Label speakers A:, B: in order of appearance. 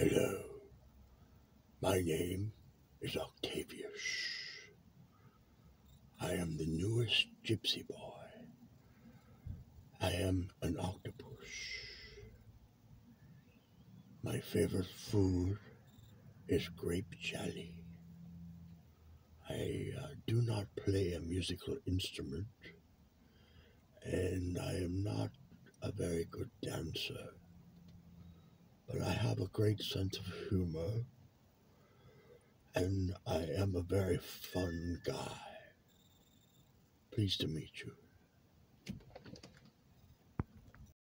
A: Hello, my name is Octavius. I am the newest Gypsy boy. I am an octopus. My favorite food is grape jelly. I do not play a musical instrument, and I am not a very good dancer, but I have a great sense of humor, and I am a very fun guy. Pleased to meet you.